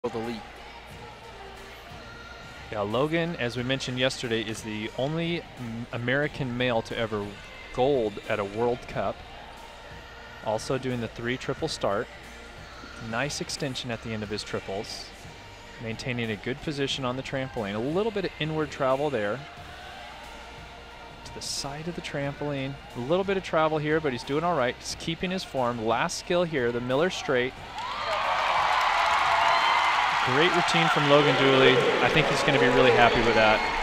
the lead. Yeah, Logan, as we mentioned yesterday, is the only American male to ever gold at a World Cup. Also doing the 3 triple start. Nice extension at the end of his triples. Maintaining a good position on the trampoline. A little bit of inward travel there. To the side of the trampoline. A little bit of travel here, but he's doing all right. He's keeping his form. Last skill here, the Miller straight. Great routine from Logan Dooley. I think he's going to be really happy with that.